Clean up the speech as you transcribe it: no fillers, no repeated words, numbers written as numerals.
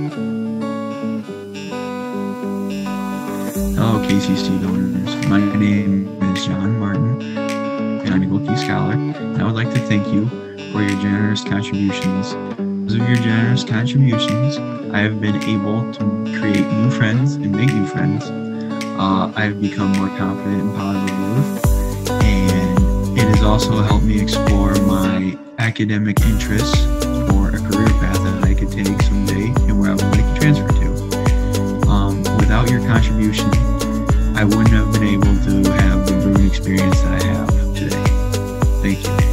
Hello, KCC donors. My name is John Martin, and I'm a Wilkie Scholar. And I would like to thank you for your generous contributions. Because of your generous contributions, I have been able to create new friends and make new friends. I have become more confident and positive, and it has also helped me explore my academic interests for a career path that I could take someday and where I would like to transfer to. Without your contribution, I wouldn't have been able to have the brewing experience that I have today. Thank you.